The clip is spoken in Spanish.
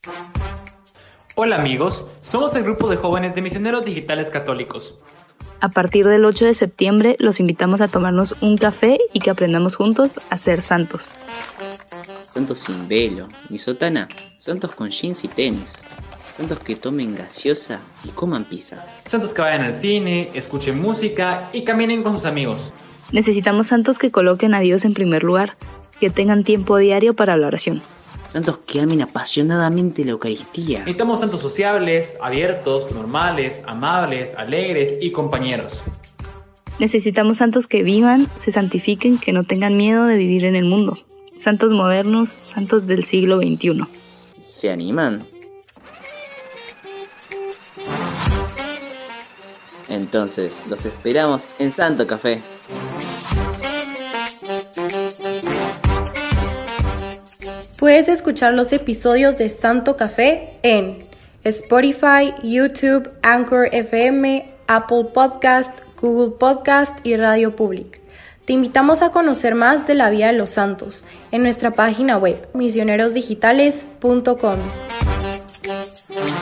Hola amigos, somos el grupo de jóvenes de Misioneros Digitales Católicos. A partir del 8 de septiembre los invitamos a tomarnos un café y que aprendamos juntos a ser santos. Santos sin velo, ni sotana, santos con jeans y tenis, santos que tomen gaseosa y coman pizza. Santos que vayan al cine, escuchen música y caminen con sus amigos. Necesitamos santos que coloquen a Dios en primer lugar, que tengan tiempo diario para la oración. Santos que amen apasionadamente la Eucaristía. Necesitamos santos sociables, abiertos, normales, amables, alegres y compañeros. Necesitamos santos que vivan, se santifiquen, que no tengan miedo de vivir en el mundo. Santos modernos, santos del siglo XXI. ¿Se animan? Entonces, los esperamos en Santo Café. Puedes escuchar los episodios de Santo Café en Spotify, YouTube, Anchor FM, Apple Podcast, Google Podcast y Radio Public. Te invitamos a conocer más de la vida de los santos en nuestra página web misionerosdigitales.com.